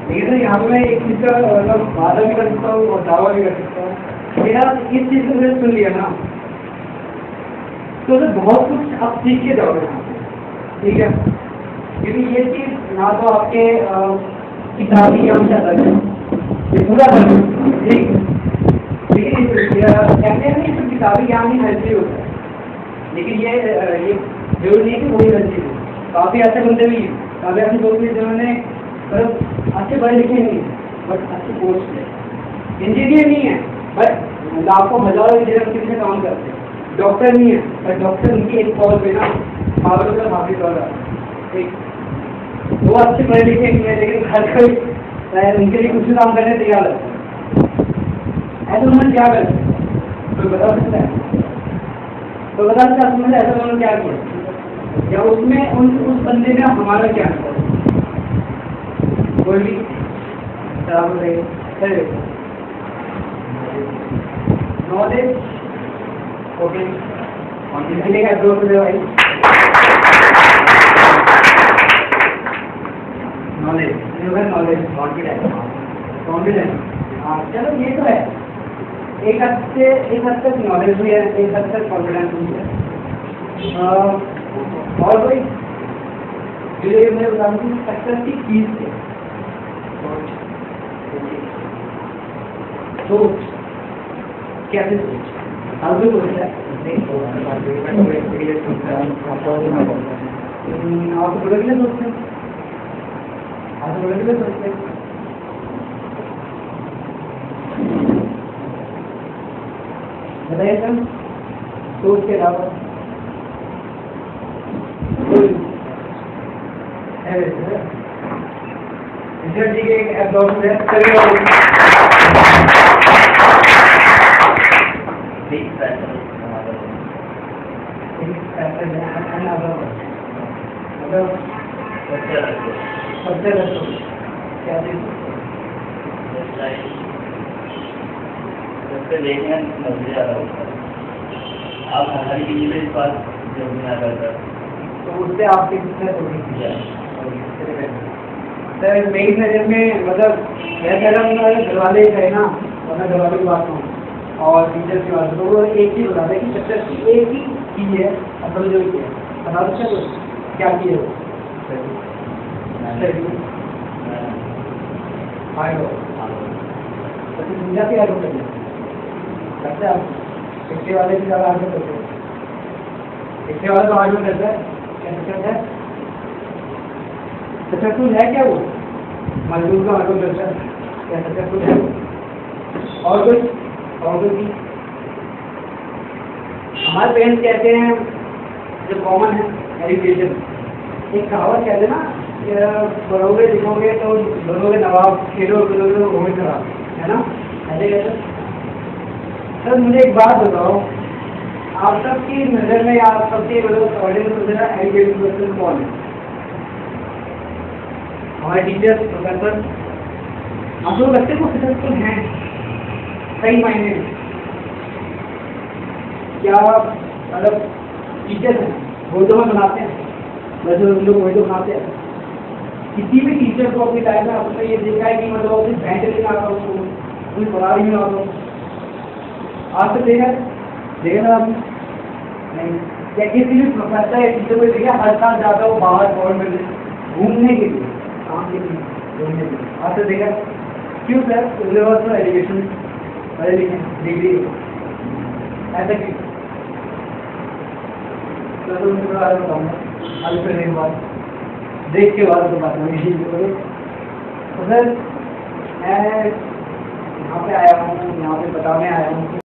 लेकिन यहाँ पे मैं एक चीज़ का मतलब वादा भी कर सकता हूँ और दावा भी कर सकता हूँ। मेरा इस चीज़ को सुन लिया ना तो बहुत कुछ आप सीख के जाओगे यहाँ पे, ठीक है। क्योंकि ये चीज़ ना तो आपके किताबी ज्ञान से अलग है, ये पूरा अलग है, ठीक। लेकिन कहते हैं नहीं सिर्फ किताबी ज्ञान ही हेल्थी होता है, लेकिन ये जरूरी नहीं कि वही हेल्थी हो। काफ़ी ऐसे बंदे भी काफ़ी ऐसे लोग भी जिन्होंने मतलब अच्छे पढ़े लिखे नहीं है बट अच्छे पोस्ट है, इंजीनियर नहीं है बट लाखों हजारों इंजीनियर में काम करते हैं, डॉक्टर नहीं है पर डॉक्टर उनकी एक कॉल पे ना पावर का हाफिज कर रहा है, ठीक। वो अच्छे पढ़े लिखे नहीं है लेकिन हर कोई उनके लिए कुछ भी काम करने तैयार है। ऐसे उन्होंने क्या कर कोई बता सकता है? तो बता सकता है ऐसा उन्होंने क्या किया या उसमें उस बंदे में हमारा क्या है? कोई भी नॉलेज ओके मिलेगा ग्रोथ भाई नॉलेज कॉन्फिडेंस। हाँ चलो ये तो है, एक हद तक नॉलेज भी है, एक हद तक कॉन्फिडेंस भी है। और कोई जो मैं बता दूँ सक्सेस की चीज़ है सोच, कैसे सोच हर कोई सोचता है आप तो बड़े सोचते हैं, आप तो बड़े सोचते हैं। बताइए सर सोच के अलावा जी के एक एब्जॉर्ब है सबसे क्या देखने मजे आ रहा होता है आप हमारी चीज़ें इस बात जो भी आ करता तो उससे आपकी कितना सर मेरी नज़र में मतलब घर वाले है ना, और मैं घर वाले की बात कहूँ और टीचर की बात तो वो एक चीज़ बताते हैं कि सक्सेस की एक ही चीज़ है, असल जो है बता दो सर क्या चीज़ है वो समझाते हैं आगे करते आप रिक्शे वाले भी ज़्यादा आगे करते हैं, रिक्शे वाला तो आगे करता है क्या सक्सेस है? सक्सेसफुल है क्या वो? मजदूर का आगे करता है क्या सक्सेसफुल है? और कोई हमारे पेरेंट्स कहते हैं जो कॉमन है एजुकेशन, एक कहावत कहते हैं ना पढ़ोगे लिखोगे तो बनोगे नवाब, खेलो कूदोगे तो होगे खराब, है ना? ऐसे कहते सर मुझे एक बात बताओ, आप सबकी नज़र में आप सबसे एजुकेटेड पर्सन कौन है? हमारे टीचर प्रोफेसर आप लोग लगते को सक्सेसफुल हैं सही मायने में? क्या मतलब टीचर हैं वो जो हम बनाते हैं वैसे उन लोग वही तो बनाते हैं? किसी भी टीचर को अपनी लाइफ में आपने ये देखा है कि मतलब अपनी बैंक लेकर आता हूँ कोई पढ़ा रही में आता हूँ आज तक देखा ना आपने नहीं? या किसी भी प्रोफेसर या टीचर को देखा हर साल जाता हो बाहर गवर्नमेंट में घूमने के लिए, काम के लिए, घूमने के लिए आज तक देखा? क्यों सर? एजुकेशन पढ़े लिखे डिग्री ऐसा क्यों? तो उनके बारे में बताऊँगा अभी फिर एक बात देख के बाद तो बात होगी। तो सर मैं यहाँ पे आया हूँ, यहाँ पे बताने आया हूँ